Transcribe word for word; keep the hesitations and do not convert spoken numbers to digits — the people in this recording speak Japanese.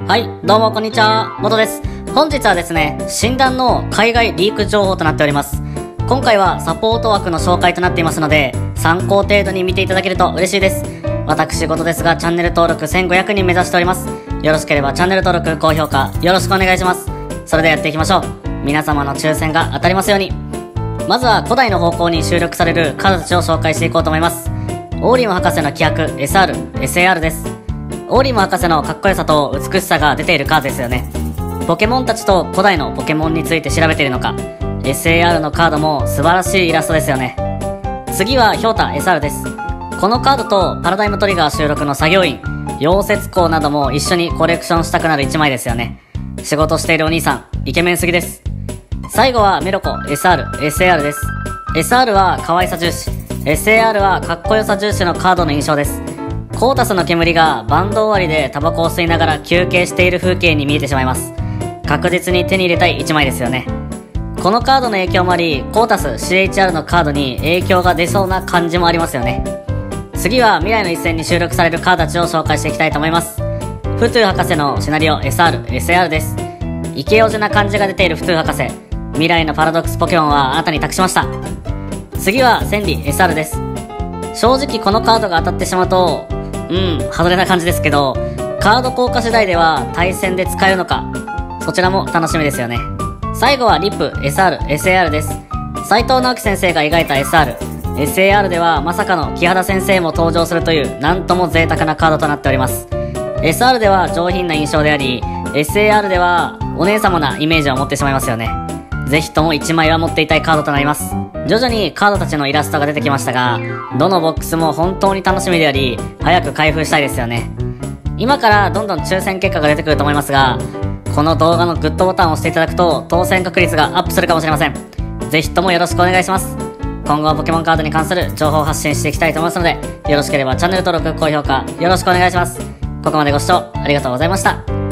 はい、どうもこんにちは、元です。本日はですね、診断の海外リーク情報となっております。今回はサポート枠の紹介となっていますので、参考程度に見ていただけると嬉しいです。私事ですが、チャンネル登録せんごひゃくにん目指しております。よろしければチャンネル登録、高評価、よろしくお願いします。それではやっていきましょう。皆様の抽選が当たりますように。まずは古代の方向に収録されるカードたちを紹介していこうと思います。オーリム博士の規約 エスアール、エスエーアール です。オーリム博士のかっこよさと美しさが出ているカードですよね。ポケモンたちと古代のポケモンについて調べているのか、 エスエーアール のカードも素晴らしいイラストですよね。次はヒョウタ エスアール です。このカードとパラダイムトリガー収録の作業員、溶接工なども一緒にコレクションしたくなるいちまいですよね。仕事しているお兄さん、イケメンすぎです。最後はメロコ エスアール、エスエーアール です。 エスアール は可愛さ重視、 エスエーアール はかっこよさ重視のカードの印象です。コータスの煙がバンド終わりでタバコを吸いながら休憩している風景に見えてしまいます。確実に手に入れたいいちまいですよね。このカードの影響もあり、コータス シーエイチアール のカードに影響が出そうな感じもありますよね。次は未来の一戦に収録されるカードたちを紹介していきたいと思います。フトゥ博士のシナリオ エスアール、エスエーアール です。イケオジな感じが出ているフトゥ博士、未来のパラドックスポケモンはあなたに託しました。次はセンリ エスアール です。正直このカードが当たってしまうとうん外れな感じですけど、カード効果次第では対戦で使えるのか、そちらも楽しみですよね。最後はリップ エスアール、エスエーアール です。斉藤直樹先生が描いた エスアール、 エスエーアール ではまさかの木原先生も登場するというなんとも贅沢なカードとなっております。 エスアール では上品な印象であり、 エスエーアール ではお姉様なイメージを持ってしまいますよね。ぜひともいちまいは持っていたいカードとなります。徐々にカードたちのイラストが出てきましたが、どのボックスも本当に楽しみであり、早く開封したいですよね。今からどんどん抽選結果が出てくると思いますが、この動画のグッドボタンを押していただくと当選確率がアップするかもしれません。ぜひともよろしくお願いします。今後はポケモンカードに関する情報を発信していきたいと思いますので、よろしければチャンネル登録、高評価よろしくお願いします。ここまでご視聴ありがとうございました。